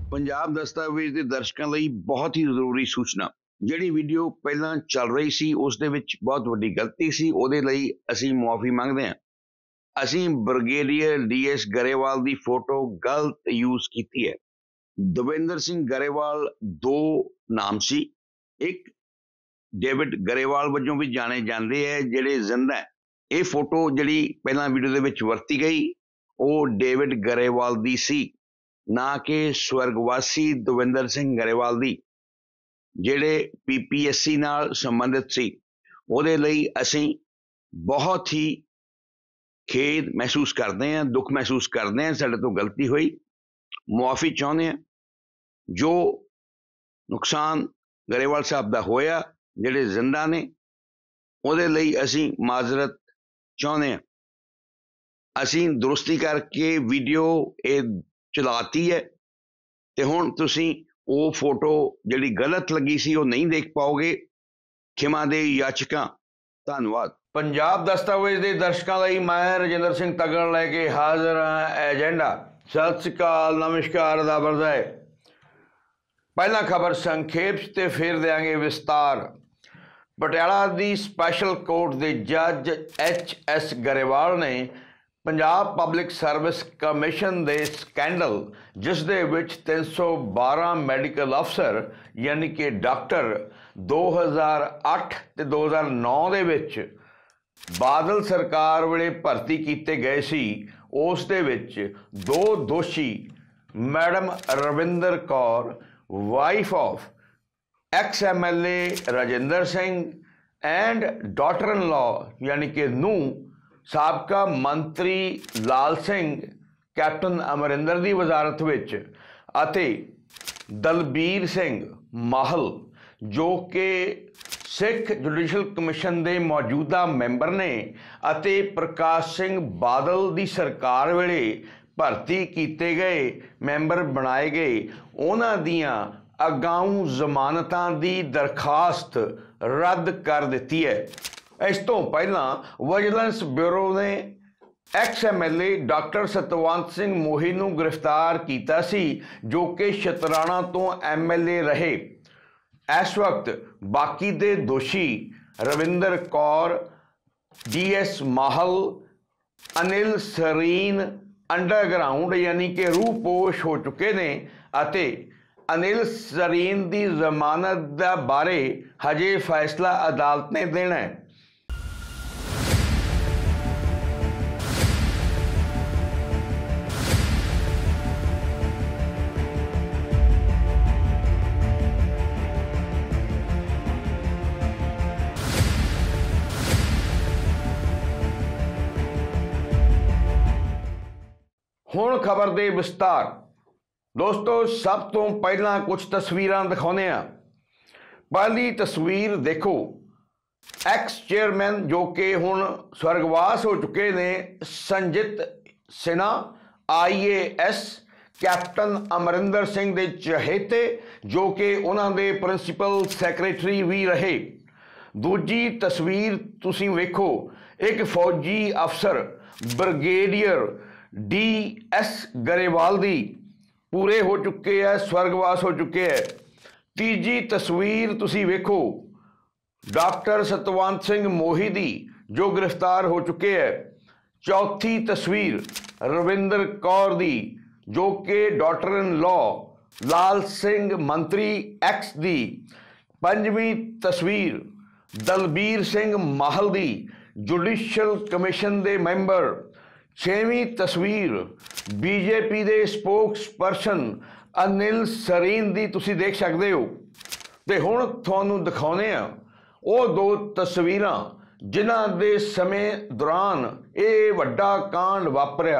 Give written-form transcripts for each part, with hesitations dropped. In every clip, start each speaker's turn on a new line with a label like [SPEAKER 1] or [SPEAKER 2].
[SPEAKER 1] ਪੰਜਾਬ ਦਸਤਾਵੇਜ਼ ਦੇ ਦਰਸ਼ਕਾਂ ਲਈ ਬਹੁਤ ਹੀ ਜ਼ਰੂਰੀ ਸੂਚਨਾ। ਜਿਹੜੀ ਵੀਡੀਓ ਪਹਿਲਾਂ ਚੱਲ ਰਹੀ ਸੀ ਉਸ ਦੇ ਵਿੱਚ ਬਹੁਤ ਵੱਡੀ ਗਲਤੀ ਸੀ, ਉਹਦੇ ਲਈ ਅਸੀਂ ਮੁਆਫੀ ਮੰਗਦੇ ਹਾਂ। ਅਸੀਂ ਬ੍ਰਿਗੇਡੀਅਰ ਡੀਐਸ ਗਰੇਵਾਲ ਦੀ ਫੋਟੋ ਗਲਤ ਯੂਜ਼ ਕੀਤੀ ਹੈ। ਦਵਿੰਦਰ ਸਿੰਘ ਗਰੇਵਾਲ ਦੋ ਨਾਮ ਸੀ, ਇੱਕ ਡੇਵਿਡ ਗਰੇਵਾਲ ਵਜੋਂ ਵੀ ਜਾਣੇ ਜਾਂਦੇ ਹੈ ਜਿਹੜੇ ਜ਼ਿੰਦਾ ਹੈ। ਇਹ ਫੋਟੋ ਜਿਹੜੀ ਪਹਿਲਾਂ ਵੀਡੀਓ ਦੇ ਵਿੱਚ ਵਰਤੀ ਗਈ ਉਹ ਡੇਵਿਡ ਗਰੇਵਾਲ ਦੀ ਸੀ, ਨਾ ਕਿ ਸਵਰਗਵਾਸੀ ਦਵਿੰਦਰ ਸਿੰਘ ਗਰੇਵਾਲ ਦੀ, ਜਿਹੜੇ ਪੀਪੀਐਸਸੀ ਨਾਲ ਸੰਬੰਧਿਤ ਸੀ। ਉਹਦੇ ਲਈ ਅਸੀਂ ਬਹੁਤ ਹੀ ਖੇਦ ਮਹਿਸੂਸ ਕਰਦੇ ਹਾਂ, ਦੁੱਖ ਮਹਿਸੂਸ ਕਰਦੇ ਹਾਂ, ਸਾਡੇ ਤੋਂ ਗਲਤੀ ਹੋਈ, ਮੁਆਫੀ ਚਾਹੁੰਦੇ ਹਾਂ। ਜੋ ਨੁਕਸਾਨ ਗਰੇਵਾਲ ਸਾਹਿਬ ਦਾ ਹੋਇਆ ਜਿਹੜੇ ਜ਼ਿੰਦਾ ਨੇ, ਉਹਦੇ ਲਈ ਅਸੀਂ ਮਾਜ਼ਰਤ ਚਾਹੁੰਦੇ ਹਾਂ। ਅਸੀਂ ਦੁਰਸਤੀ ਕਰਕੇ ਵੀਡੀਓ ਇਹ ਚਲਾਤੀ ਹੈ ਤੇ ਹੁਣ ਤੁਸੀਂ ਉਹ ਫੋਟੋ ਜਿਹੜੀ ਗਲਤ ਲੱਗੀ ਸੀ ਉਹ ਨਹੀਂ ਦੇਖ ਪਾਓਗੇ। ਖਿਮਾ ਦੇ ਯਾਚਕਾਂ, ਧੰਨਵਾਦ। ਪੰਜਾਬ ਦਸਤਾਵੇਜ਼ ਦੇ ਦਰਸ਼ਕਾਂ ਲਈ ਮੈਂ ਰਜਿੰਦਰ ਸਿੰਘ ਤਗੜ ਲੈ ਕੇ ਹਾਜ਼ਰ ਹਾਂ ਏਜੰਡਾ। ਸਤਿ ਸ਼੍ਰੀ ਅਕਾਲ, ਨਮਸਕਾਰ, ਅਦਾਬ ਹੈ। ਪਹਿਲਾਂ ਖਬਰ ਸੰਖੇਪ ਤੇ ਫਿਰ ਦੇਾਂਗੇ ਵਿਸਤਾਰ। ਪਟਿਆਲਾ ਦੀ ਸਪੈਸ਼ਲ ਕੋਰਟ ਦੇ ਜੱਜ ਐਚ.ਐਸ. ਗਰੇਵਾਲ ਨੇ ਪੰਜਾਬ ਪਬਲਿਕ ਸਰਵਿਸ ਕਮਿਸ਼ਨ ਦੇ ਸਕੈਂਡਲ, ਜਿਸ ਦੇ ਵਿੱਚ 312 ਮੈਡੀਕਲ ਅਫਸਰ ਯਾਨੀ ਕਿ ਡਾਕਟਰ 2008 ਤੇ 2009 ਦੇ ਵਿੱਚ ਬਾਦਲ ਸਰਕਾਰ ਵੇਲੇ ਭਰਤੀ ਕੀਤੇ ਗਏ ਸੀ, ਉਸ ਦੇ ਵਿੱਚ ਦੋ ਦੋਸ਼ੀ madam Ravinder Kaur, wife of ex-MLA Rajinder Singh, and daughter in law ਯਾਨੀ ਕਿ ਨੂੰਹ ਸਾਬਕਾ ਮੰਤਰੀ ਲਾਲ ਸਿੰਘ, ਕੈਪਟਨ ਅਮਰਿੰਦਰ ਦੀ ਵਜ਼ਾਰਤ ਵਿੱਚ, ਅਤੇ ਦਲਬੀਰ ਸਿੰਘ ਮਾਹਲ ਜੋ ਕਿ ਸਿੱਖ ਜੁਡੀਸ਼ਲ ਕਮਿਸ਼ਨ ਦੇ ਮੌਜੂਦਾ ਮੈਂਬਰ ਨੇ ਅਤੇ ਪ੍ਰਕਾਸ਼ ਸਿੰਘ ਬਾਦਲ ਦੀ ਸਰਕਾਰ ਵੇਲੇ ਭਰਤੀ ਕੀਤੇ ਗਏ ਮੈਂਬਰ ਬਣਾਏ ਗਏ, ਉਹਨਾਂ ਦੀਆਂ ਅਗਾਊਂ ਜ਼ਮਾਨਤਾਂ ਦੀ ਦਰਖਾਸਤ ਰੱਦ ਕਰ ਦਿੱਤੀ ਹੈ। ਇਸ ਤੋਂ ਪਹਿਲਾਂ ਵਿਜੀਲੈਂਸ ਬਿਊਰੋ ਨੇ ex-MLA ਡਾਕਟਰ ਸਤਵੰਤ ਸਿੰਘ ਮੋਹੀ ਨੂੰ ਗ੍ਰਿਫਤਾਰ ਕੀਤਾ ਸੀ, ਜੋ ਕਿ ਸ਼ਤਰਾਣਾ ਤੋਂ MLA ਰਹੇ। ਇਸ ਵਕਤ ਬਾਕੀ ਦੇ ਦੋਸ਼ੀ ਰਵਿੰਦਰ ਕੌਰ, DS ਮਾਹਲ, ਅਨਿਲ ਸਰੀਨ ਅੰਡਰਗਰਾਊਂਡ ਯਾਨੀ ਕਿ ਰੂਪੋਸ਼ ਹੋ ਚੁੱਕੇ ਨੇ ਅਤੇ ਅਨਿਲ ਸਰੀਨ ਦੀ ਜ਼ਮਾਨਤ ਦਾ ਬਾਰੇ ਹਜੇ ਫੈਸਲਾ ਅਦਾਲਤ ਨੇ ਦੇਣਾ ਹੈ। ਹੁਣ ਖਬਰ ਦੇ ਵਿਸਤਾਰ। ਦੋਸਤੋ, ਸਭ ਤੋਂ ਪਹਿਲਾਂ ਕੁਝ ਤਸਵੀਰਾਂ ਦਿਖਾਉਂਦੇ ਹਾਂ। ਪਹਿਲੀ ਤਸਵੀਰ ਦੇਖੋ, ਐਕਸ ਚੇਅਰਮੈਨ ਜੋ ਕਿ ਹੁਣ ਸਵਰਗਵਾਸ ਹੋ ਚੁੱਕੇ ਨੇ, ਸੰਜੀਤ ਸਿਨਹਾ IAS, ਕੈਪਟਨ ਅਮਰਿੰਦਰ ਸਿੰਘ ਦੇ ਚਹੇਤੇ, ਜੋ ਕਿ ਉਹਨਾਂ ਦੇ ਪ੍ਰਿੰਸੀਪਲ ਸੈਕਟਰੀ ਵੀ ਰਹੇ। ਦੂਜੀ ਤਸਵੀਰ ਤੁਸੀਂ ਵੇਖੋ, ਇੱਕ ਫੌਜੀ ਅਫਸਰ ਬ੍ਰਿਗੇਡੀਅਰ DS ਗਰੇਵਾਲ ਦੀ, ਪੂਰੇ ਹੋ ਚੁੱਕੇ ਹੈ, ਸਵਰਗਵਾਸ ਹੋ ਚੁੱਕੇ ਹੈ। ਤੀਜੀ ਤਸਵੀਰ ਤੁਸੀਂ ਵੇਖੋ, ਡਾਕਟਰ ਸਤਵੰਤ ਸਿੰਘ ਮੋਹੀ ਦੀ, ਜੋ ਗ੍ਰਿਫਤਾਰ ਹੋ ਚੁੱਕੇ ਹੈ। ਚੌਥੀ ਤਸਵੀਰ ਰਵਿੰਦਰ ਕੌਰ ਦੀ, ਜੋ ਕਿ ਡਾਟਰ ਇਨ ਲਾ ਲਾਲ ਸਿੰਘ ਮੰਤਰੀ X ਦੀ। ਪੰਜਵੀਂ ਤਸਵੀਰ ਦਲਬੀਰ ਸਿੰਘ ਮਾਹਲ ਦੀ, ਜੁਡੀਸ਼ਲ ਕਮਿਸ਼ਨ ਦੇ ਮੈਂਬਰ। ਛੇਵੀਂ ਤਸਵੀਰ BJP ਦੇ ਸਪੋਕਸਪਰਸਨ ਅਨਿਲ ਸਰੀਨ ਦੀ ਤੁਸੀਂ ਦੇਖ ਸਕਦੇ ਹੋ। ਤੇ ਹੁਣ ਤੁਹਾਨੂੰ ਦਿਖਾਉਂਦੇ ਆ ਉਹ ਦੋ ਤਸਵੀਰਾਂ ਜਿਨ੍ਹਾਂ ਦੇ ਸਮੇਂ ਦੌਰਾਨ ਇਹ ਵੱਡਾ ਕਾਂਡ ਵਾਪਰਿਆ।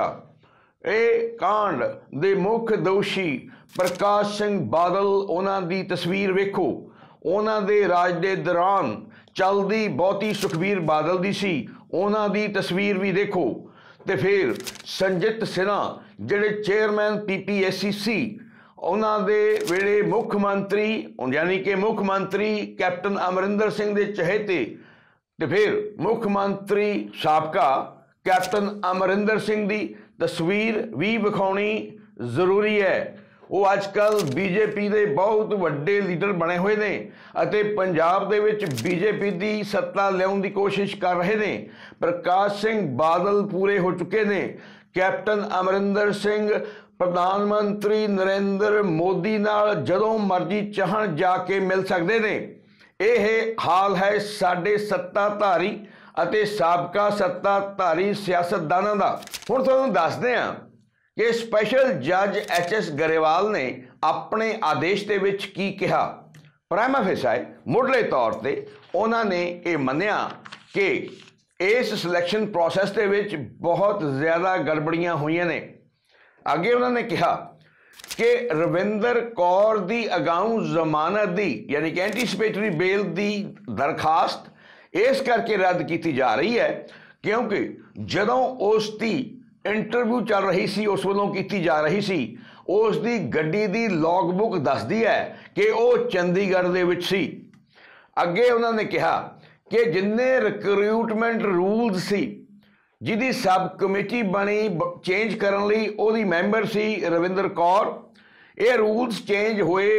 [SPEAKER 1] ਇਹ ਕਾਂਡ ਦੇ ਮੁੱਖ ਦੋਸ਼ੀ ਪ੍ਰਕਾਸ਼ ਸਿੰਘ ਬਾਦਲ, ਉਹਨਾਂ ਦੀ ਤਸਵੀਰ ਵੇਖੋ। ਉਹਨਾਂ ਦੇ ਰਾਜ ਦੇ ਦੌਰਾਨ ਚੱਲਦੀ ਬਹੁਤੀ ਸੁਖਬੀਰ ਬਾਦਲ ਦੀ ਸੀ, ਉਹਨਾਂ ਦੀ ਤਸਵੀਰ ਵੀ ਦੇਖੋ। ਤੇ ਫਿਰ ਸੰਜੀਤ ਸਿਨਹਾ ਜਿਹੜੇ ਚੇਅਰਮੈਨ PPSC ਸੀ, ਉਹਨਾਂ ਦੇ ਵੇਲੇ ਮੁੱਖ ਮੰਤਰੀ ਯਾਨੀ ਕਿ ਮੁੱਖ ਮੰਤਰੀ ਕੈਪਟਨ ਅਮਰਿੰਦਰ ਸਿੰਘ ਦੇ ਚਹੇਤੇ, ਤੇ ਫਿਰ ਮੁੱਖ ਮੰਤਰੀ ਸਾਬਕਾ ਕੈਪਟਨ ਅਮਰਿੰਦਰ ਸਿੰਘ ਦੀ ਤਸਵੀਰ ਵੀ ਵਿਖਾਉਣੀ ਜ਼ਰੂਰੀ ਹੈ। ਉਹ ਅੱਜਕੱਲ ਬੀਜੇਪੀ ਦੇ ਬਹੁਤ ਵੱਡੇ ਲੀਡਰ ਬਣੇ ਹੋਏ ਨੇ ਅਤੇ ਪੰਜਾਬ ਦੇ ਵਿੱਚ ਬੀਜੇਪੀ ਦੀ ਸੱਤਾ ਲਿਆਉਣ ਦੀ ਕੋਸ਼ਿਸ਼ ਕਰ ਰਹੇ ਨੇ। ਪ੍ਰਕਾਸ਼ ਸਿੰਘ ਬਾਦਲ ਪੂਰੇ ਹੋ ਚੁੱਕੇ ਨੇ। ਕੈਪਟਨ ਅਮਰਿੰਦਰ ਸਿੰਘ ਪ੍ਰਧਾਨ ਮੰਤਰੀ ਨਰਿੰਦਰ ਮੋਦੀ ਨਾਲ ਜਦੋਂ ਮਰਜ਼ੀ ਚਾਹਣ ਜਾ ਕੇ ਮਿਲ ਸਕਦੇ ਨੇ। ਇਹ ਹਾਲ ਹੈ ਸਾਡੇ ਸੱਤਾਧਾਰੀ ਅਤੇ ਸਾਬਕਾ ਸੱਤਾਧਾਰੀ ਸਿਆਸਤਦਾਨਾਂ ਦਾ। ਹੁਣ ਤੁਹਾਨੂੰ ਦੱਸਦੇ ਹਾਂ ਕਿ ਸਪੈਸ਼ਲ ਜੱਜ HS ਗਰੇਵਾਲ ਨੇ ਆਪਣੇ ਆਦੇਸ਼ ਦੇ ਵਿੱਚ ਕੀ ਕਿਹਾ। ਪ੍ਰਾਈਮਾ ਫੇਸਾਈ ਮੁੱਢਲੇ ਤੌਰ ਤੇ ਉਹਨਾਂ ਨੇ ਇਹ ਮੰਨਿਆ ਕਿ ਇਸ ਸਿਲੈਕਸ਼ਨ ਪ੍ਰੋਸੈਸ ਦੇ ਵਿੱਚ ਬਹੁਤ ਜ਼ਿਆਦਾ ਗੜਬੜੀਆਂ ਹੋਈਆਂ ਨੇ। ਅੱਗੇ ਉਹਨਾਂ ਨੇ ਕਿਹਾ ਕਿ ਰਵਿੰਦਰ ਕੌਰ ਦੀ ਅਗਾਊਂ ਜ਼ਮਾਨਤ ਦੀ ਯਾਨੀ ਕਿ ਐਂਟੀਸਿਪੇਟਰੀ ਬੇਲ ਦੀ ਦਰਖਾਸਤ ਇਸ ਕਰਕੇ ਰੱਦ ਕੀਤੀ ਜਾ ਰਹੀ ਹੈ ਕਿਉਂਕਿ ਜਦੋਂ ਉਸ ਦੀ ਇੰਟਰਵਿਊ ਚੱਲ ਰਹੀ ਸੀ, ਉਸ ਵੱਲੋਂ ਕੀਤੀ ਜਾ ਰਹੀ ਸੀ, ਉਸ ਦੀ ਗੱਡੀ ਦੀ ਲੌਗਬੁੱਕ ਦੱਸਦੀ ਹੈ ਕਿ ਉਹ ਚੰਡੀਗੜ੍ਹ ਦੇ ਵਿੱਚ ਸੀ। ਅੱਗੇ ਉਹਨਾਂ ਨੇ ਕਿਹਾ ਕਿ ਜਿੰਨੇ ਰਿਕਰੂਟਮੈਂਟ ਰੂਲਸ ਸੀ, ਜਿਹਦੀ ਸਬ ਕਮੇਟੀ ਬਣੀ ਚੇਂਜ ਕਰਨ ਲਈ, ਉਹਦੀ ਮੈਂਬਰ ਸੀ ਰਵਿੰਦਰ ਕੌਰ। ਇਹ ਰੂਲਸ ਚੇਂਜ ਹੋਏ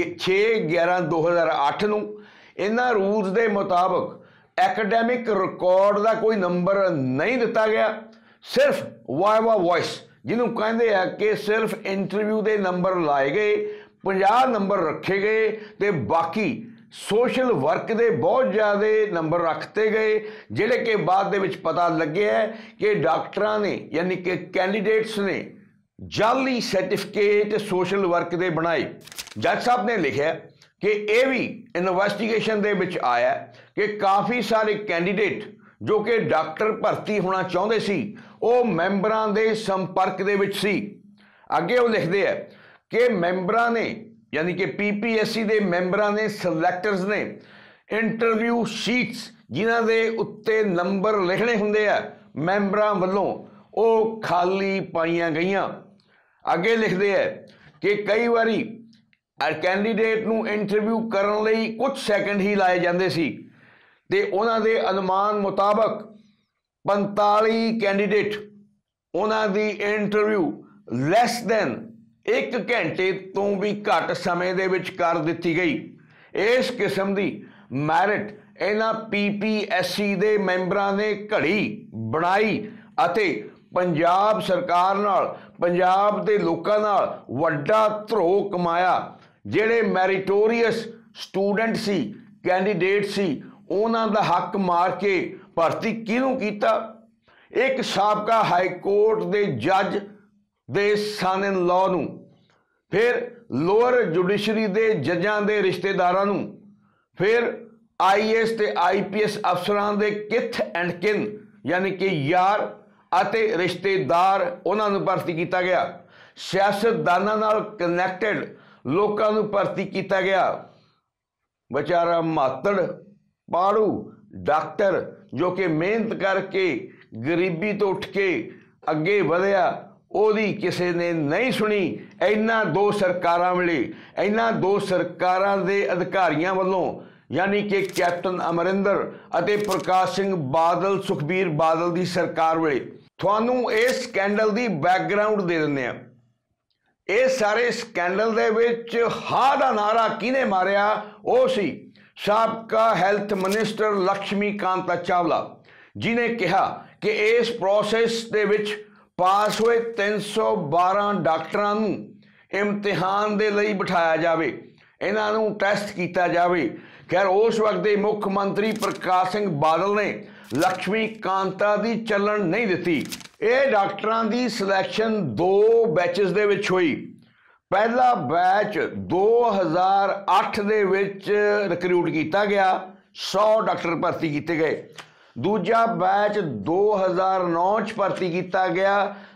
[SPEAKER 1] 6/11/2008 ਨੂੰ। ਇਹਨਾਂ ਰੂਲਸ ਦੇ ਮੁਤਾਬਕ ਐਕੈਡੈਮਿਕ ਰਿਕਾਰਡ ਦਾ ਕੋਈ ਨੰਬਰ ਨਹੀਂ ਦਿੱਤਾ ਗਿਆ, ਸਿਰਫ ਵਾਈਵਾ ਵੌਇਸ ਜਿਹਨੂੰ ਕਹਿੰਦੇ ਆ ਕਿ ਸਿਰਫ ਇੰਟਰਵਿਊ ਦੇ ਨੰਬਰ ਲਾਏ ਗਏ, 50 ਨੰਬਰ ਰੱਖੇ ਗਏ ਤੇ ਬਾਕੀ ਸੋਸ਼ਲ ਵਰਕ ਦੇ ਬਹੁਤ ਜ਼ਿਆਦਾ ਨੰਬਰ ਰੱਖਤੇ ਗਏ, ਜਿਹੜੇ ਕਿ ਬਾਅਦ ਦੇ ਵਿੱਚ ਪਤਾ ਲੱਗਿਆ ਕਿ ਡਾਕਟਰਾਂ ਨੇ ਯਾਨੀ ਕਿ ਕੈਂਡੀਡੇਟਸ ਨੇ ਜਾਲੀ ਸਰਟੀਫਿਕੇਟ ਸੋਸ਼ਲ ਵਰਕ ਦੇ ਬਣਾਏ। ਜੱਜ ਸਾਹਿਬ ਨੇ ਲਿਖਿਆ ਕਿ ਇਹ ਵੀ ਇਨਵੈਸਟੀਗੇਸ਼ਨ ਦੇ ਵਿੱਚ ਆਇਆ ਕਿ ਕਾਫੀ ਸਾਰੇ ਕੈਂਡੀਡੇਟ ਜੋ ਕਿ ਡਾਕਟਰ ਭਰਤੀ ਹੋਣਾ ਚਾਹੁੰਦੇ ਸੀ, ਉਹ ਮੈਂਬਰਾਂ ਦੇ ਸੰਪਰਕ ਦੇ ਵਿੱਚ ਸੀ। ਅੱਗੇ ਉਹ ਲਿਖਦੇ ਆ ਕਿ ਮੈਂਬਰਾਂ ਨੇ ਯਾਨੀ ਕਿ PPSC ਦੇ ਮੈਂਬਰਾਂ ਨੇ, ਸਿਲੈਕਟਰਸ ਨੇ ਇੰਟਰਵਿਊ ਸ਼ੀਟਸ ਜਿਨ੍ਹਾਂ ਦੇ ਉੱਤੇ ਨੰਬਰ ਲਿਖਣੇ ਹੁੰਦੇ ਆ ਮੈਂਬਰਾਂ ਵੱਲੋਂ, ਉਹ ਖਾਲੀ ਪਾਈਆਂ ਗਈਆਂ। ਅੱਗੇ ਲਿਖਦੇ ਆ ਕਿ ਕਈ ਵਾਰੀ ਕੈਂਡੀਡੇਟ ਨੂੰ ਇੰਟਰਵਿਊ ਕਰਨ ਲਈ ਕੁਝ ਸੈਕਿੰਡ ਹੀ ਲਾਏ ਜਾਂਦੇ ਸੀ ਤੇ ਉਹਨਾਂ ਦੇ ਅਨੁਮਾਨ ਮੁਤਾਬਕ 45 ਕੈਂਡੀਡੇਟ ਉਹਨਾਂ ਦੀ ਇੰਟਰਵਿਊ ਲੈਸ ਦੈਨ 1 ਘੰਟੇ ਤੋਂ ਵੀ ਘੱਟ ਸਮੇਂ ਦੇ ਵਿੱਚ ਕਰ ਦਿੱਤੀ ਗਈ। ਇਸ ਕਿਸਮ ਦੀ ਮੈਰਿਟ ਇਹਨਾਂ PPSC ਦੇ ਮੈਂਬਰਾਂ ਨੇ ਘੜੀ ਬਣਾਈ ਅਤੇ ਪੰਜਾਬ ਸਰਕਾਰ ਨਾਲ, ਪੰਜਾਬ ਦੇ ਲੋਕਾਂ ਨਾਲ ਵੱਡਾ ਧਰੋਹ ਕਮਾਇਆ। ਜਿਹੜੇ ਮੈਰੀਟੋਰੀਅਸ ਸਟੂਡੈਂਟ ਸੀ, ਕੈਂਡੀਡੇਟ ਸੀ, ਉਹਨਾਂ ਦਾ ਹੱਕ ਮਾਰ ਕੇ ਭਰਤੀ ਕਿਹਨੂੰ ਕੀਤਾ? ਇੱਕ ਸਾਬਕਾ ਹਾਈ ਕੋਰਟ ਦੇ ਜੱਜ ਦੇ ਸਨ ਇਨ ਲਾਅ ਨੂੰ, ਫਿਰ ਲੋਅਰ ਜੁਡੀਸ਼ਰੀ ਦੇ ਜੱਜਾਂ ਦੇ ਰਿਸ਼ਤੇਦਾਰਾਂ ਨੂੰ, ਫਿਰ IAS ਤੇ IPS ਅਫਸਰਾਂ ਦੇ ਕਿਥ ਐਂਡ ਕਿਨ ਯਾਨੀ ਕਿ ਯਾਰ ਅਤੇ ਰਿਸ਼ਤੇਦਾਰ, ਉਹਨਾਂ ਨੂੰ ਭਰਤੀ ਕੀਤਾ ਗਿਆ। ਸਿਆਸਤਦਾਨਾਂ ਨਾਲ ਕਨੈਕਟਡ ਲੋਕਾਂ ਨੂੰ ਭਰਤੀ ਕੀਤਾ ਗਿਆ। ਵਿਚਾਰਾ ਮਾਤੜ ਪਾੜੂ ਡਾਕਟਰ ਜੋ ਕਿ ਮਿਹਨਤ ਕਰਕੇ ਗਰੀਬੀ ਤੋਂ ਉੱਠ ਕੇ ਅੱਗੇ ਵਧਿਆ, ਉਹਦੀ ਕਿਸੇ ਨੇ ਨਹੀਂ ਸੁਣੀ। ਇਹਨਾਂ ਦੋ ਸਰਕਾਰਾਂ ਵੇਲੇ, ਇਹਨਾਂ ਦੋ ਸਰਕਾਰਾਂ ਦੇ ਅਧਿਕਾਰੀਆਂ ਵੱਲੋਂ ਯਾਨੀ ਕਿ ਕੈਪਟਨ ਅਮਰਿੰਦਰ ਅਤੇ ਪ੍ਰਕਾਸ਼ ਸਿੰਘ ਬਾਦਲ, ਸੁਖਬੀਰ ਬਾਦਲ ਦੀ ਸਰਕਾਰ ਵੇਲੇ। ਤੁਹਾਨੂੰ ਇਸ ਸਕੈਂਡਲ ਦੀ ਬੈਕਗਰਾਉਂਡ ਦੇ ਦਿੰਦੇ ਆ। ਇਹ ਸਾਰੇ ਸਕੈਂਡਲ ਦੇ ਵਿੱਚ ਹਾਂ ਦਾ ਨਾਰਾ ਕਿਹਨੇ ਮਾਰਿਆ? ਉਹ ਸੀ ਸਾਬਕਾ ਹੈਲਥ ਮਿਨਿਸਟਰ ਲక్ష్ਮੀ ਕਾਂਤਾ ਚਾਵਲਾ, ਜਿਨੇ ਕਿਹਾ ਕਿ ਇਸ ਪ੍ਰੋਸੈਸ ਦੇ ਵਿੱਚ ਪਾਸ ਹੋਏ 312 ਡਾਕਟਰਾਂ ਨੂੰ ਇਮਤਿਹਾਨ ਦੇ ਲਈ ਬਿਠਾਇਆ ਜਾਵੇ, ਇਹਨਾਂ ਨੂੰ ਟੈਸਟ ਕੀਤਾ ਜਾਵੇ। ਖੈਰ ਉਸ ਵਕਤ ਦੇ ਮੁੱਖ ਮੰਤਰੀ ਪ੍ਰਕਾਸ਼ ਸਿੰਘ ਬਾਦਲ ਨੇ ਲక్ష్ਮੀ ਕਾਂਤਾ ਦੀ ਚੱਲਣ ਨਹੀਂ ਦਿੱਤੀ। ਇਹ ਡਾਕਟਰਾਂ ਦੀ ਸਿਲੈਕਸ਼ਨ 2 ਬੈਚਸ ਦੇ ਵਿੱਚ ਹੋਈ। ਪਹਿਲਾ ਬੈਚ 2008 ਦੇ ਵਿੱਚ ਰਿਕਰੂਟ ਕੀਤਾ ਗਿਆ, 100 ਡਾਕਟਰ ਭਰਤੀ ਕੀਤੇ ਗਏ। ਦੂਜਾ ਬੈਚ 2009 ਚ ਭਰਤੀ ਕੀਤਾ ਗਿਆ,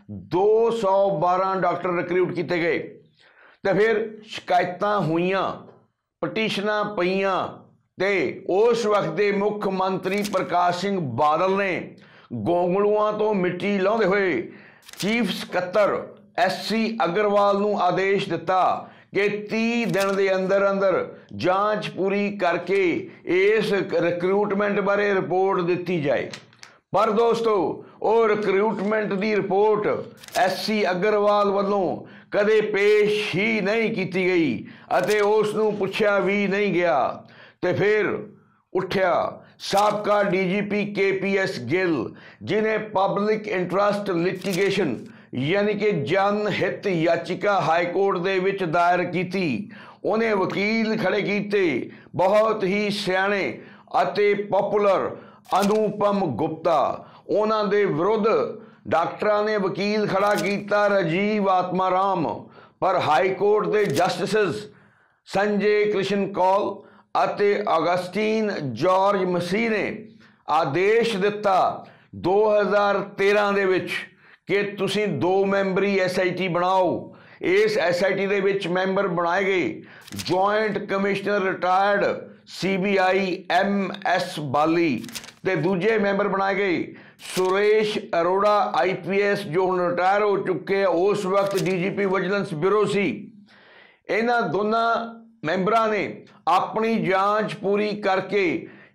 [SPEAKER 1] 212 ਡਾਕਟਰ ਰਿਕਰੂਟ ਕੀਤੇ ਗਏ। ਤੇ ਫਿਰ ਸ਼ਿਕਾਇਤਾਂ ਹੋਈਆਂ, ਪਟੀਸ਼ਨਾਂ ਪਈਆਂ ਤੇ ਉਸ ਵਕਤ ਦੇ ਮੁੱਖ ਮੰਤਰੀ ਪ੍ਰਕਾਸ਼ ਸਿੰਘ ਬਾਦਲ ਨੇ ਗੋਂਗਲੂਆਂ ਤੋਂ ਮਿੱਟੀ ਲਾਉਂਦੇ ਹੋਏ ਚੀਫ ਸਕੱਤਰ SC ਅਗਰਵਾਲ ਨੂੰ ਆਦੇਸ਼ ਦਿੱਤਾ ਕਿ 30 ਦਿਨ ਦੇ ਅੰਦਰ ਅੰਦਰ ਜਾਂਚ ਪੂਰੀ ਕਰਕੇ ਇਸ ਰਿਕਰੂਟਮੈਂਟ ਬਾਰੇ ਰਿਪੋਰਟ ਦਿੱਤੀ ਜਾਏ। ਪਰ ਦੋਸਤੋ, ਉਹ ਰਿਕਰੂਟਮੈਂਟ ਦੀ ਰਿਪੋਰਟ SC ਅਗਰਵਾਲ ਵੱਲੋਂ ਕਦੇ ਪੇਸ਼ ਹੀ ਨਹੀਂ ਕੀਤੀ ਗਈ ਅਤੇ ਉਸ ਨੂੰ ਪੁੱਛਿਆ ਵੀ ਨਹੀਂ ਗਿਆ। ਤੇ ਫਿਰ ਉੱਠਿਆ ਸਾਬਕਾ DGP KPS ਗਿੱਲ, ਜਿਨੇ ਪਬਲਿਕ ਇੰਟਰਸਟ ਲਿਟੀਗੇਸ਼ਨ यानी कि जनहित याचिका हाईकोर्ट दे विच दायर की। उन्हें वकील खड़े किए बहुत ही सियाणे अते पॉपुलर अनुपम गुप्ता। उन्हां दे विरुद्ध डॉक्टरां ने वकील खड़ा किया राजीव आत्माराम, पर हाईकोर्ट दे जस्टिस संजय कृष्ण कौल अते अगस्टीन जॉर्ज मसीह ने आदेश दिता 2013 दे विच कि तुसी 2 मैंबरी SIT बनाओ। इस SIT दे विच मैंबर बनाए गए joint commissioner retired CBI MS Bali ते दूजे मैंबर बनाए गए सुरेश अरोड़ा IPS जो हुण रिटायर हो चुके हैं, उस वक्त DGP विजिलेंस ब्यूरो सी। इन्हां दोनों मैंबरां ने अपनी जांच पूरी करके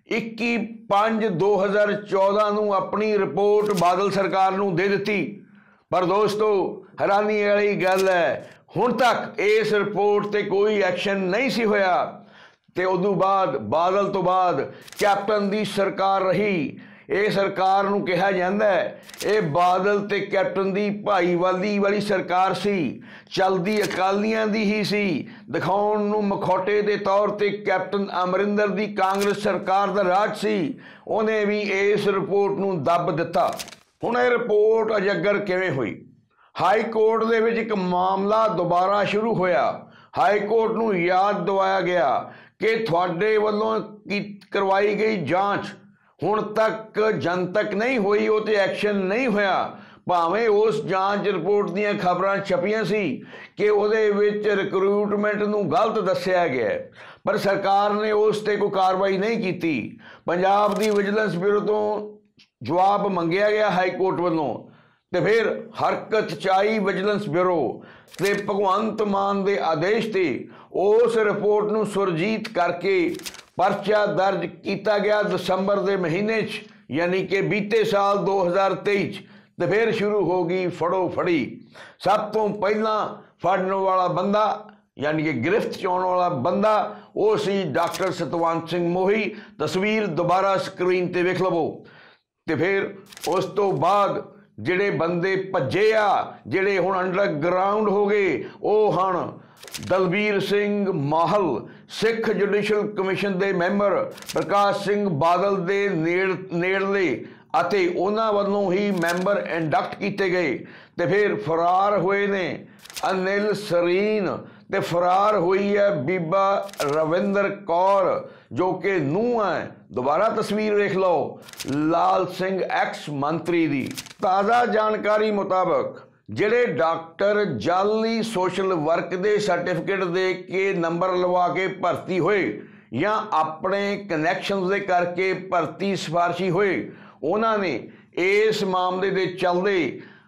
[SPEAKER 1] 21/5/2014 ਨੂੰ अपनी रिपोर्ट बादल सरकार ਨੂੰ दे ਦਿੱਤੀ। पर दोस्तों हैरानी वाली गल है, हुण तक इस रिपोर्ट ते कोई एक्शन नहीं सी होया। ते उदों बाद बादल तो बाद कैप्टन दी सरकार रही। ये सरकार नूं कहा जांदा है ये बादल ते कैप्टन दी भाईवाली वाली सरकार सी, चलदी अकालियां दी ही सी। दिखाउण नूं मखौटे दे तौर ते कैप्टन अमरिंदर दी कांग्रेस सरकार दा राज सी। उन्हें भी इस रिपोर्ट नूं दब दिता। हुण ये रिपोर्ट अजगर किवें हुई? हाई कोर्ट दे विच एक मामला दोबारा शुरू होया। हाई कोर्ट नूं याद दिवाया गया कि तुहाडे वल्लों करवाई गई जांच हुण तक जनतक नहीं हुई, वो ते एक्शन नहीं होया। भावें उस जांच रिपोर्ट दीयां खबरां छपियां सी कि उहदे विच रिक्रूटमेंट नूं गलत दस्सिया गया, पर सरकार ने उस ते कोई कार्रवाई नहीं की। पंजाब दी विजिलेंस ब्यूरो तो जवाब मंगिया गया हाई कोर्ट वालों, तो फिर हरकत चाई विजिलेंस ब्यूरो ते भगवंत मान दे आदेश ते उस रिपोर्ट नूं सुरजीत करके परचा दर्ज किया गया दिसंबर के महीने च, यानी कि बीते साल 2023। तो फिर शुरू हो गई फड़ो फड़ी। सब तो पहला फड़न वाला बंदा यानी कि गिरफ्त च आने वाला बंदा वो सी डॉक्टर सतवंत सिंह मोही। तस्वीर दोबारा स्क्रीन ते वेख लवो। तो फिर उस तो बाद जिहड़े बंदे भज्जे आ, जिहड़े हुण अंडरग्राउंड हो गए, वो हण दलबीर सिंह माहल, सिख जुडिशल कमिशन के मैंबर प्रकाश सिंह बादल के नेड़ले अते उन्हां वल्लों ही मैंबर इंडक्ट किए गए। तो फिर फरार हुए ने अनिल सरीन, ते फरार हुई है बीबा रविंदर कौर जो कि नूंह है। दोबारा तस्वीर देख लो लाल सिंह एक्स मंत्री दी। ताज़ा जानकारी मुताबक जिहड़े डॉक्टर जाली सोशल वर्क दे सर्टिफिकेट दे के नंबर लवा के भर्ती होए या अपने कनैक्शन दे करके भर्ती सिफारशी होए, उन्होंने इस मामले दे चलदे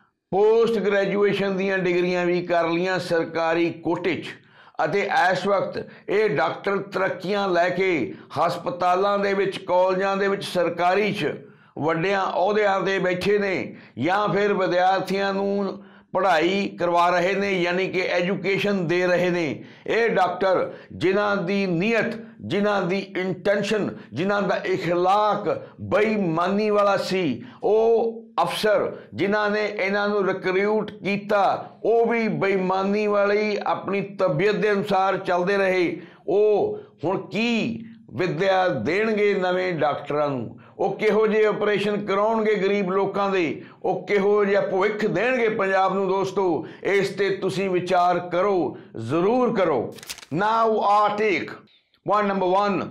[SPEAKER 1] पोस्ट ग्रैजुएशन दीयां डिग्रियां भी कर लियां सरकारी कोटे च। अते इस वक्त ये डॉक्टर तरक्कियां लैके हस्पतालों दे विच, कॉलेजां दे विच, सरकारी च वड्डियां अहुदियां ते बैठे ने या फिर विद्यार्थियों नूं पढ़ाई करवा रहे ने, यानी कि एजुकेशन दे रहे ने। ये डॉक्टर जिन्हां दी नीयत, जिन्हां दी इंटेंशन, जिन्हां दा इखलाक बेईमानी वाला सी, वो अफसर जिन्हां ने इन्हां नूं रिक्रूट किया वो भी बेईमानी वाली अपनी तबीयत के अनुसार चलते रहे। वो हुण की विद्या देणगे नवें डॉक्टरां नूं? वो किहो जे ऑपरेशन कराउणगे गरीब लोकां दे? वो किहो जिहा भविख देणगे पंजाब नूं? दोस्तों इस ते तुसीं विचार करो, जरूर करो। Now are take point number 1,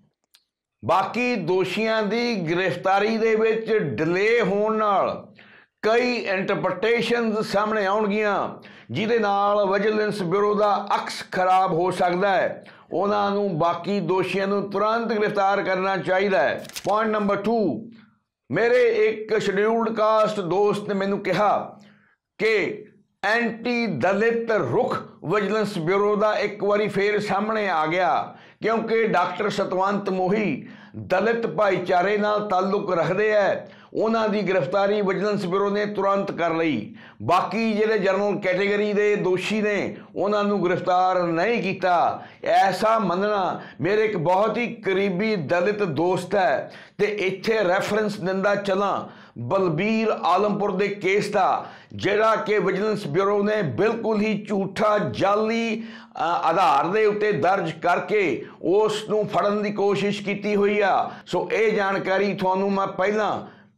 [SPEAKER 1] बाकी दोषियों की गिरफ्तारी दे विच डिले होण नाल कई इंटरप्रटेशन सामने आउणगियां जिहदे नाल विजिलेंस ब्यूरो का अक्स खराब हो सकता है। उन्होंने बाकी दोषियों को तुरंत गिरफ्तार करना चाहिए। पॉइंट नंबर 2, मेरे एक शेड्यूल्ड कास्ट दोस्त ने मैनू कहा कि ਐਂਟੀ ਦਲਿਤ ਰੁਖ ਵਿਜੀਲੈਂਸ ਬਿਊਰੋ ਦਾ ਇੱਕ ਵਾਰੀ ਫੇਰ ਸਾਹਮਣੇ ਆ ਗਿਆ, ਕਿਉਂਕਿ ਡਾਕਟਰ ਸਤਵੰਤ ਮੋਹੀ ਦਲਿਤ ਭਾਈਚਾਰੇ ਨਾਲ ਤਾਲੁਕ ਰੱਖਦੇ ਹੈ। ਉਹਨਾਂ ਦੀ ਗ੍ਰਿਫਤਾਰੀ ਵਿਜੀਲੈਂਸ ਬਿਊਰੋ ਨੇ ਤੁਰੰਤ ਕਰ ਲਈ। ਬਾਕੀ ਜਿਹੜੇ ਜਨਰਲ ਕੈਟੇਗਰੀ ਦੇ ਦੋਸ਼ੀ ਨੇ ਉਹਨਾਂ ਨੂੰ ਗ੍ਰਿਫਤਾਰ ਨਹੀਂ ਕੀਤਾ। ਐਸਾ ਮੰਨਣਾ ਮੇਰੇ ਇੱਕ ਬਹੁਤ ਹੀ ਕਰੀਬੀ ਦਲਿਤ ਦੋਸਤ ਹੈ ਤੇ ਇੱਥੇ ਰੈਫਰੈਂਸ ਦਿੰਦਾ ਚਲਾਂ ਬਲਬੀਰ ਆਲਮਪੁਰ ਦੇ ਕੇਸ ਦਾ, ਜਿਹੜਾ ਕਿ ਵਿਜੀਲੈਂਸ ਬਿਊਰੋ ਨੇ ਬਿਲਕੁਲ ਹੀ ਝੂਠਾ ਜਾਲੀ ਆਧਾਰ ਦੇ ਉੱਤੇ ਦਰਜ ਕਰਕੇ ਉਸ ਨੂੰ ਫੜਨ ਦੀ ਕੋਸ਼ਿਸ਼ ਕੀਤੀ ਹੋਈ ਆ। ਸੋ ਇਹ ਜਾਣਕਾਰੀ ਤੁਹਾਨੂੰ ਮੈਂ ਪਹਿਲਾਂ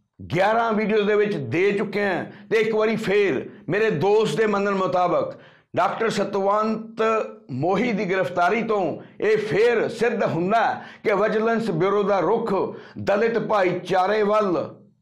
[SPEAKER 1] 11 ਵੀਡੀਓਜ਼ ਦੇ ਵਿੱਚ ਦੇ ਚੁੱਕਿਆ ਤੇ ਇੱਕ ਵਾਰੀ ਫੇਰ ਮੇਰੇ ਦੋਸਤ ਦੇ ਮੰਨਣ ਮੁਤਾਬਕ ਡਾਕਟਰ ਸਤਵੰਤ ਮੋਹੀ ਦੀ ਗ੍ਰਿਫਤਾਰੀ ਤੋਂ ਇਹ ਫੇਰ ਸਿੱਧ ਹੁੰਦਾ ਕਿ ਵਿਜੀਲੈਂਸ ਬਿਊਰੋ ਦਾ ਰੁਖ ਦਲਿਤ ਭਾਈਚਾਰੇ ਵੱਲ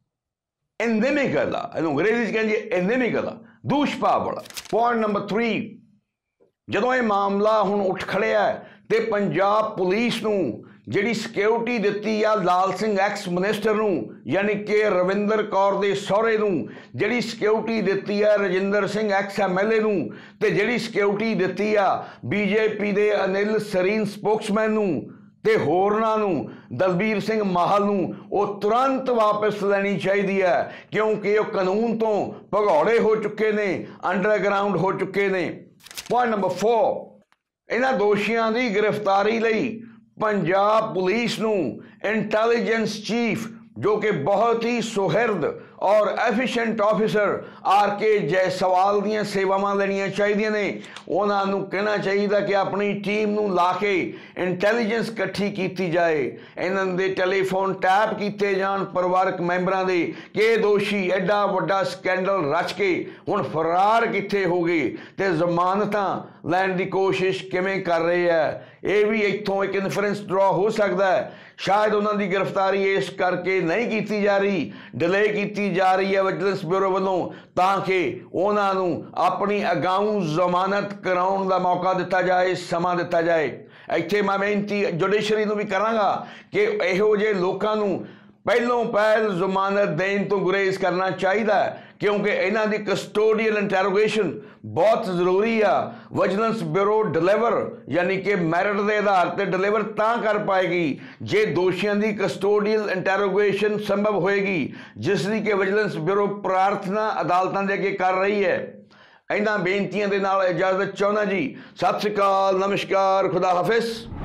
[SPEAKER 1] endemical ਆ, ਇਹਨੂੰ ਅੰਗਰੇਜ਼ੀ 'ਚ ਕਹਿੰਦੇ endemical ਆ, ਦੁਸ਼ਭਾਵ ਵਾਲਾ। ਪੁਆਇੰਟ ਨੰਬਰ 3, ਜਦੋਂ ਇਹ ਮਾਮਲਾ ਹੁਣ ਉੱਠ ਖੜਿਆ ਤੇ ਪੰਜਾਬ ਪੁਲਿਸ ਨੂੰ ਜਿਹੜੀ ਸਿਕਿਉਰਿਟੀ ਦਿੱਤੀ ਆ ਲਾਲ ਸਿੰਘ ਐਕਸ ਮਿਨਿਸਟਰ ਨੂੰ, ਯਾਨੀ ਕਿ ਰਵਿੰਦਰ ਕੌਰ ਦੇ ਸਹੁਰੇ ਨੂੰ, ਜਿਹੜੀ ਸਿਕਿਉਰਿਟੀ ਦਿੱਤੀ ਆ ਰਜਿੰਦਰ ਸਿੰਘ ਐਕਸ MLA ਨੂੰ, ਤੇ ਜਿਹੜੀ ਸਿਕਿਉਰਿਟੀ ਦਿੱਤੀ ਆ BJP ਦੇ ਅਨਿਲ ਸਰੀਨ ਸਪੋਕਸਮੈਨ ਨੂੰ ਤੇ ਹੋਰਨਾਂ ਨੂੰ, ਦਲਬੀਰ ਸਿੰਘ ਮਾਹਲ ਨੂੰ, ਉਹ ਤੁਰੰਤ ਵਾਪਸ ਲੈਣੀ ਚਾਹੀਦੀ ਹੈ, ਕਿਉਂਕਿ ਉਹ ਕਾਨੂੰਨ ਤੋਂ ਭਗੌੜੇ ਹੋ ਚੁੱਕੇ ਨੇ, ਅੰਡਰਗਰਾਊਂਡ ਹੋ ਚੁੱਕੇ ਨੇ। ਪੁਆਇੰਟ ਨੰਬਰ 4, ਇਹਨਾਂ ਦੋਸ਼ੀਆਂ ਦੀ ਗ੍ਰਿਫਤਾਰੀ ਲਈ ਪੰਜਾਬ ਪੁਲਿਸ ਨੂੰ ਇੰਟੈਲੀਜੈਂਸ ਚੀਫ, ਜੋ ਕਿ ਬਹੁਤ ਹੀ ਸੁਹਿਰਦ ਔਰ ਐਫੀਸ਼ੀਐਂਟ ਆਫਿਸਰ RK ਜੈਸਵਾਲ ਦੀਆਂ ਸੇਵਾਵਾਂ ਲੈਣੀਆਂ ਚਾਹੀਦੀਆਂ ਨੇ। ਉਹਨਾਂ ਨੂੰ ਕਹਿਣਾ ਚਾਹੀਦਾ ਕਿ ਆਪਣੀ ਟੀਮ ਨੂੰ ਲਾ ਕੇ ਇੰਟੈਲੀਜੈਂਸ ਇਕੱਠੀ ਕੀਤੀ ਜਾਏ, ਇਹਨਾਂ ਦੇ ਟੈਲੀਫੋਨ ਟੈਪ ਕੀਤੇ ਜਾਣ ਪਰਿਵਾਰਕ ਮੈਂਬਰਾਂ ਦੇ ਕਿ ਇਹ ਦੋਸ਼ੀ ਐਡਾ ਵੱਡਾ ਸਕੈਂਡਲ ਰਚ ਕੇ ਹੁਣ ਫਰਾਰ ਕਿੱਥੇ ਹੋ ਗਏ ਤੇ ਜ਼ਮਾਨਤਾਂ ਲੈਣ ਦੀ ਕੋਸ਼ਿਸ਼ ਕਿਵੇਂ ਕਰ ਰਹੇ ਹੈ। ਇਹ ਵੀ ਇੱਥੋਂ ਇੱਕ ਇਨਫਰੈਂਸ ਡਰਾ ਹੋ ਸਕਦਾ ਹੈ, ਸ਼ਾਇਦ ਉਹਨਾਂ ਦੀ ਗ੍ਰਿਫਤਾਰੀ ਇਸ ਕਰਕੇ ਨਹੀਂ ਕੀਤੀ ਜਾ ਰਹੀ, ਡਿਲੇ ਕੀਤੀ ਜਾ ਰਹੀ ਹੈ ਵਿਜੀਲੈਂਸ ਬਿਊਰੋ ਵੱਲੋਂ, ਤਾਂ ਕਿ ਉਹਨਾਂ ਨੂੰ ਆਪਣੀ ਅਗਾਊਂ ਜ਼ਮਾਨਤ ਕਰਾਉਣ ਦਾ ਮੌਕਾ ਦਿੱਤਾ ਜਾਏ, ਸਮਾਂ ਦਿੱਤਾ ਜਾਏ। ਇੱਥੇ ਮੈਂ ਬੇਨਤੀ ਜੁਡੀਸ਼ਰੀ ਨੂੰ ਵੀ ਕਰਾਂਗਾ ਕਿ ਇਹੋ ਜਿਹੇ ਲੋਕਾਂ ਨੂੰ ਪਹਿਲੋਂ ਪਹਿਲ ਜ਼ਮਾਨਤ ਦੇਣ ਤੋਂ ਗੁਰੇਜ਼ ਕਰਨਾ ਚਾਹੀਦਾ ਹੈ, ਕਿਉਂਕਿ ਇਹਨਾਂ ਦੀ ਕਸਟੋਡੀਅਲ ਇੰਟਰੋਗੇਸ਼ਨ ਬਹੁਤ ਜ਼ਰੂਰੀ ਆ। ਵਿਜੀਲੈਂਸ ਬਿਊਰੋ ਡਿਲੀਵਰ ਯਾਨੀ ਕਿ ਮੈਰਿਟ ਦੇ ਆਧਾਰ ਤੇ ਡਿਲੀਵਰ ਤਾਂ ਕਰ ਪਾਏਗੀ ਜੇ ਦੋਸ਼ੀਆਂ ਦੀ ਕਸਟੋਡੀਅਲ ਇੰਟਰੋਗੇਸ਼ਨ ਸੰਭਵ ਹੋਏਗੀ, ਜਿਸ ਦੀ ਕਿ ਵਿਜੀਲੈਂਸ ਬਿਊਰੋ ਪ੍ਰਾਰਥਨਾ ਅਦਾਲਤਾਂ ਦੇ ਅੱਗੇ ਕਰ ਰਹੀ ਹੈ। ਇਹਨਾਂ ਬੇਨਤੀਆਂ ਦੇ ਨਾਲ ਇਜਾਜ਼ਤ ਚਾਹੁੰਦਾ ਜੀ। ਸਤਿ ਸ਼੍ਰੀ ਅਕਾਲ, ਨਮਸਕਾਰ, ਖੁਦਾ ਹਾਫਿਜ਼।